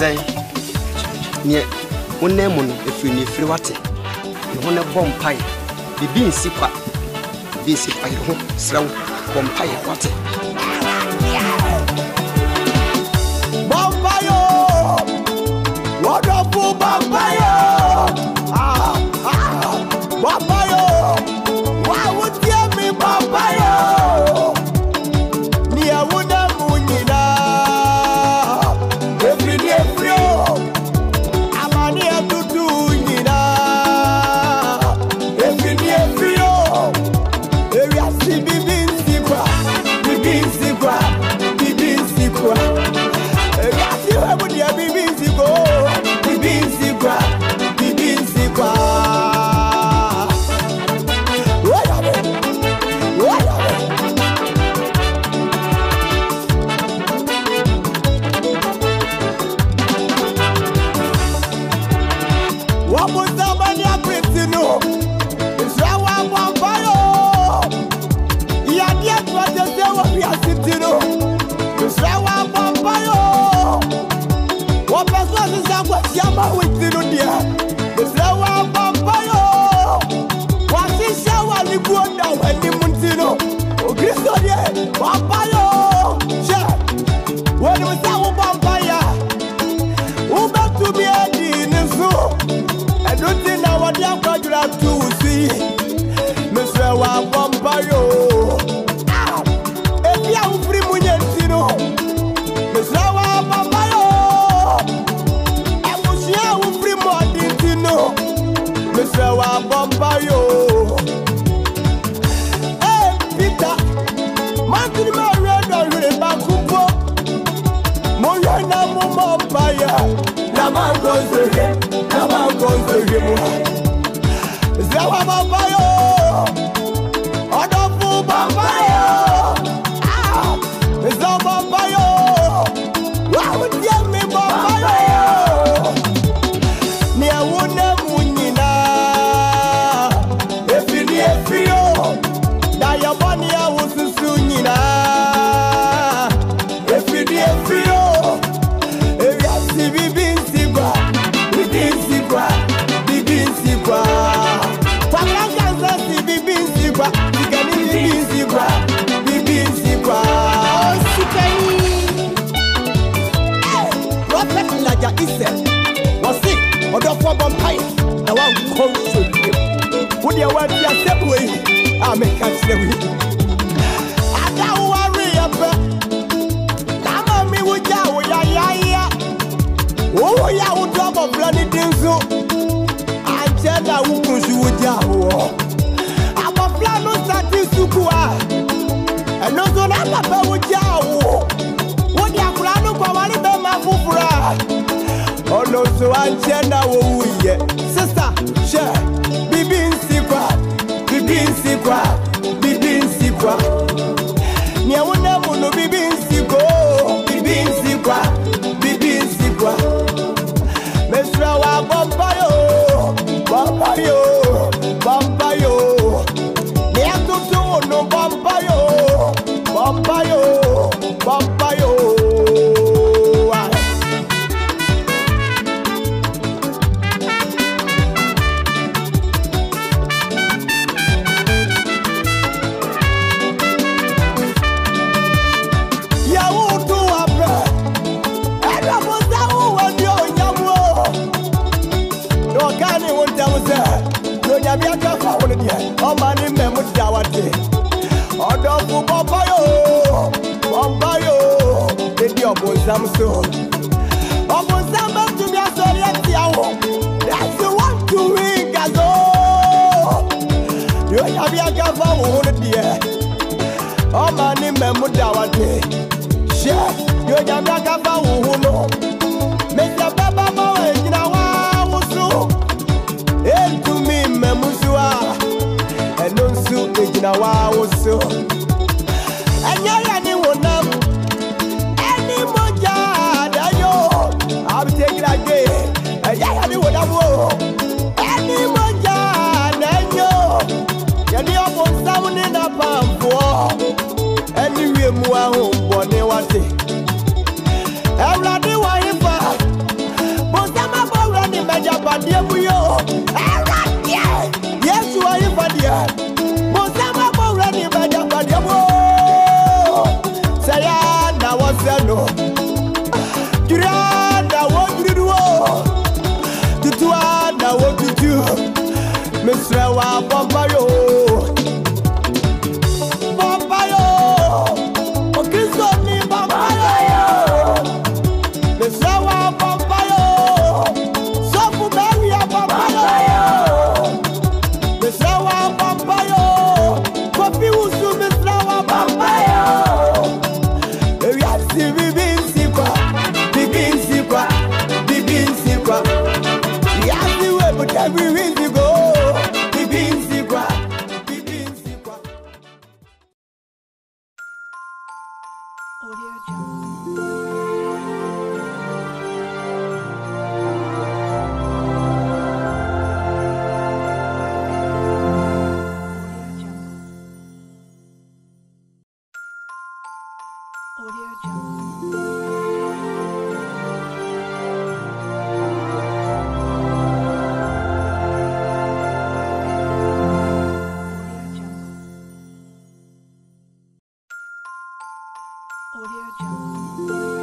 say near one name on if you need free water. You want a bomb pie. The bean sipa. This is I don't slow bomb pie water. Bambayo! Wonderful Bambayo! Bambayo! Why would you me Bambayo? Nia wuna munina. Every day free. Amani atutu nina. Every day free. Area si bibin sikwa. Bibin sikwa. Bibin sikwa. Area si webu dia bibin sikwa. Bibin sikwa. Bibin sikwa. Yes, you are in Badia. Mosama Morani Badia Badia. Sayana was no. Durana, what you do? Tutuana, what you do? Miss Rawa Pampayo. Pampayo. Okisoni Pampayo. Miss Rawa Pampayo. Sofu Maria Pampayo. Miss Rawa Pampayo. Kopi Usu Miss Rawa Pampayo. Everywhere you go, Bibin Sikwa, Bibin Sikwa. Audio Jungle. Audio Jungle.